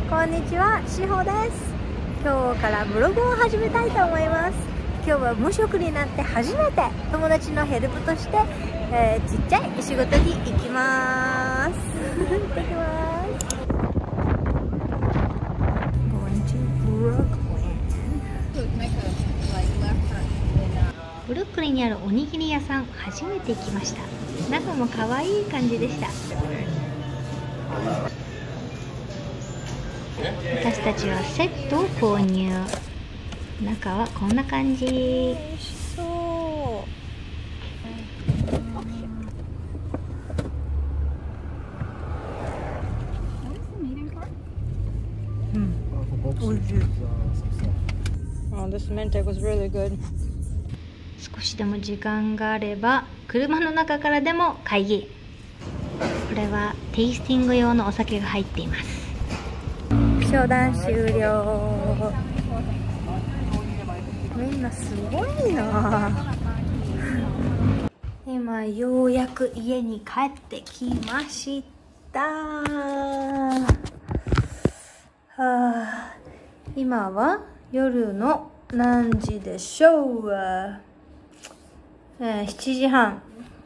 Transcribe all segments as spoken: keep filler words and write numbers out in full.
こんにちは、しほです。今日からブログを始めたいと思います。今日は無職になって初めて友達のヘルプとして、えー、ちっちゃい仕事に行きます。行ってきます。Going to Brooklyn。ブルックリンにあるおにぎり屋さん、初めて行きました。中も可愛い感じでした。私たちはセットを購入。中はこんな感じ。美味しそう。うん、美味しい。Oh, this mente was really good. 少しでも時間があれば車の中からでも会議。これはテイスティング用のお酒が入っています。商談終了。みんなすごいな。今ようやく家に帰ってきました。はあ、今は夜の何時でしょう。えー、しちじはん。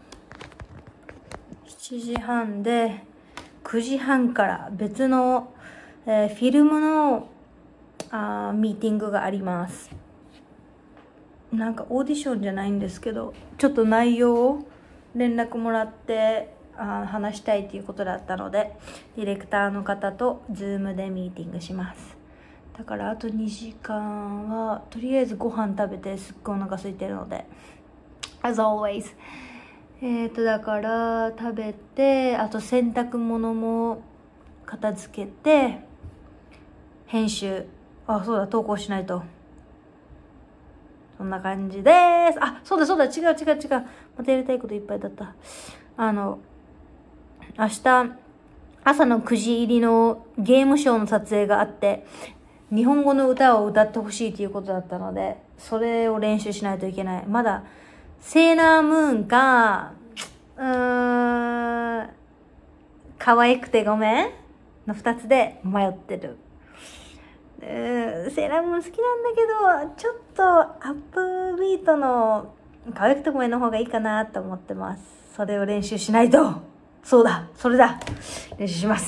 しちじはんでくじはんから別のえー、フィルムのあーミーティングがあります。なんかオーディションじゃないんですけど、ちょっと内容を連絡もらってあ話したいということだったので、ディレクターの方とズームでミーティングします。だからあとにじかんはとりあえずご飯食べて、すっごいお腹空いてるので As always えーとだから食べて、あと洗濯物も片付けて、編集、あ、そうだ、投稿しないと。そんな感じです。あ、そうだそうだ、違う違う違う。またやりたいこといっぱいだった。あの、明日、朝のくじ入りのゲームショーの撮影があって、日本語の歌を歌ってほしいということだったので、それを練習しないといけない。まだ、セーラームーンか、うーん、可愛くてごめんの二つで迷ってる。うん、セーラームーン好きなんだけど、ちょっとアップビートの可愛くてごめんの方がいいかなと思ってます。それを練習しないと。そうだ、それだ。練習します。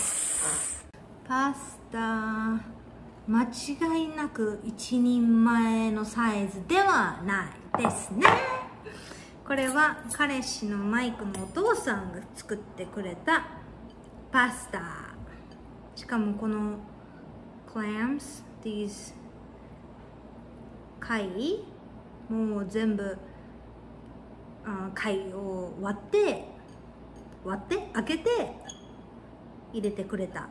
パスタ、間違いなく一人前のサイズではないですね。これは彼氏のマイクのお父さんが作ってくれたパスタ。しかもこのclams, these 貝もう全部あ貝を割って割って開けて入れてくれた。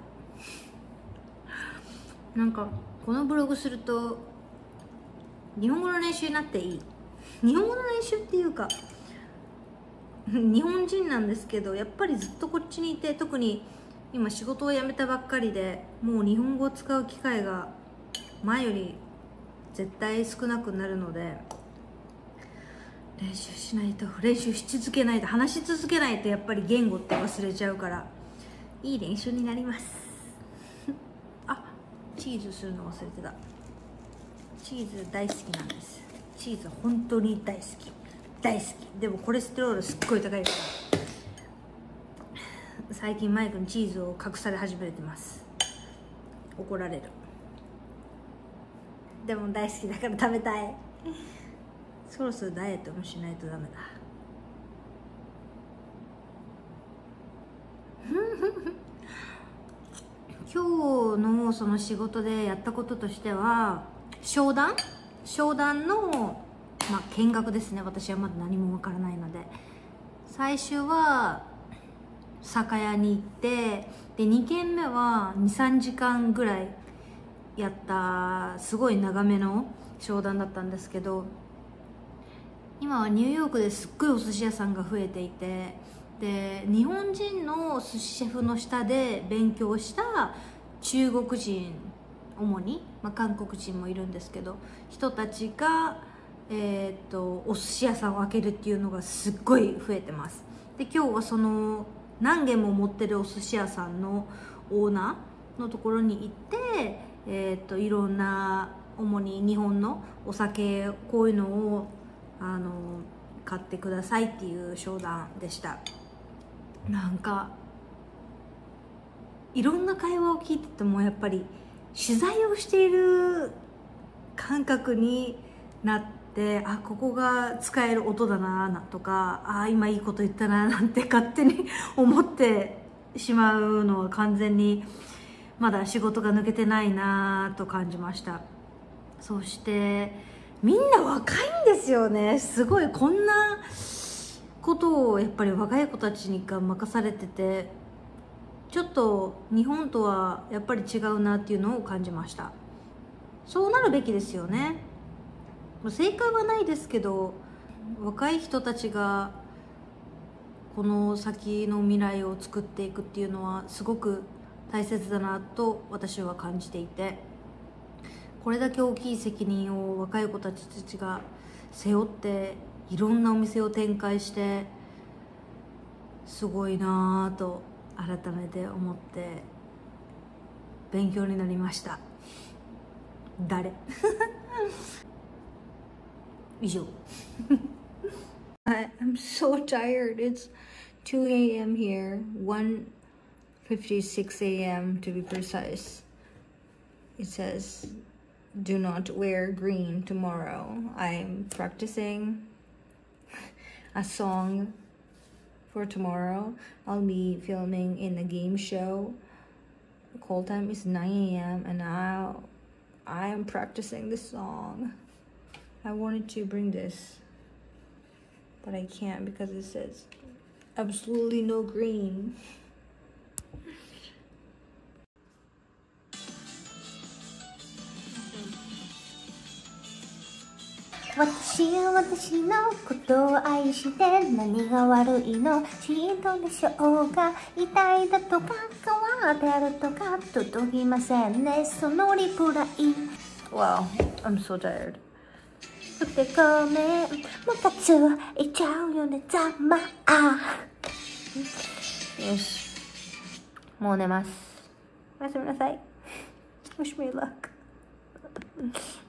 なんかこのブログすると日本語の練習になっていい。日本語の練習っていうか日本人なんですけど、やっぱりずっとこっちにいて、特に今仕事を辞めたばっかりで、もう日本語を使う機会が前より絶対少なくなるので、練習しないと、練習し続けないと、話し続けないとやっぱり言語って忘れちゃうから、いい練習になりますあ、チーズするの忘れてた。チーズ大好きなんです。チーズ本当に大好き大好き。でもコレステロールすっごい高いから最近マイクにチーズを隠され始めてます。怒られる。でも大好きだから食べたいそろそろダイエットもしないとダメだ今日のその仕事でやったこととしては、商談商談の、まあ、見学ですね。私はまだ何もわからないので、最初は酒屋に行って、でにけんめはにさんじかんぐらいやったすごい長めの商談だったんですけど、今はニューヨークですっごいお寿司屋さんが増えていて、で日本人の寿司シェフの下で勉強した中国人、主に、まあ、韓国人もいるんですけど、人たちが、えー、とお寿司屋さんを開けるっていうのがすっごい増えてます。で今日はその何軒も持ってるお寿司屋さんのオーナのところに行って、えー、といろんな主に日本のお酒こういうのをあの買ってくださいっていう商談でした。なんかいろんな会話を聞いててもやっぱり取材をしている感覚になって、あ、ここが使える音だなとか、あ、今いいこと言ったななんて勝手に思ってしまうのは完全にまだ仕事が抜けてないなと感じました。そしてみんな若いんですよね。すごいこんなことをやっぱり若い子たちにが任されてて、ちょっと日本とはやっぱり違うなっていうのを感じました。そうなるべきですよね。正解はないですけど、若い人たちがこの先の未来を作っていくっていうのはすごく大切だなと私は感じていて、これだけ大きい責任を若い子たちたちが背負っていろんなお店を展開して、すごいなぁと改めて思って勉強になりました。誰以上I'm so tired. It's two a m here, one fifty-six a m to be precise. It says, do not wear green tomorrow. I'm practicing a song for tomorrow. I'll be filming in a game show. The call time is nine a m and now I am practicing this song. I wanted to bring this, but I can't because it says absolutely no green. 私は私のことを愛して何が悪いのしんどでしょうが、痛いだとか変わってるとか届きませんね、そのリプライ。 Wow, I'm so tired. ふてごめん、もたついちゃうよね、ざまあ。 よし、もう寝ます。おやすみなさい。Wish me luck.